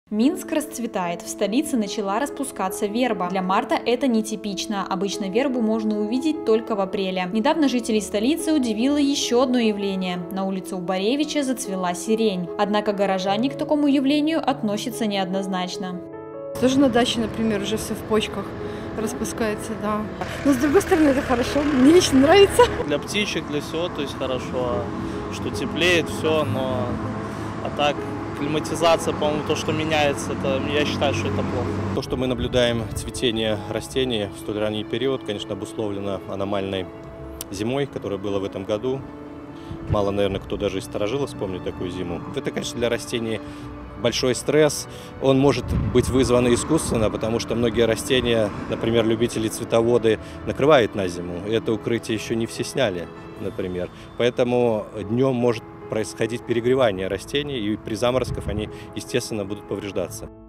Минск расцветает. В столице начала распускаться верба. Для марта это нетипично. Обычно вербу можно увидеть только в апреле. Недавно жителей столицы удивило еще одно явление. На улице у Боревича зацвела сирень. Однако горожане к такому явлению относятся неоднозначно. Тоже на даче, например, уже все в почках распускается, да. Но с другой стороны, это хорошо. Мне лично нравится. Для птичек, для всего, то есть хорошо, что теплеет, все, но а так климатизация, по-моему, то, что меняется, это, я считаю, что это плохо. То, что мы наблюдаем цветение растений в столь ранний период, конечно, обусловлено аномальной зимой, которая была в этом году. Мало, наверное, кто даже из старожилов вспомнит такую зиму. Это, конечно, для растений большой стресс. Он может быть вызван искусственно, потому что многие растения, например, любители цветоводы, накрывают на зиму. И это укрытие еще не все сняли, например. Поэтому днем может происходить перегревание растений, и при заморозках они, естественно, будут повреждаться.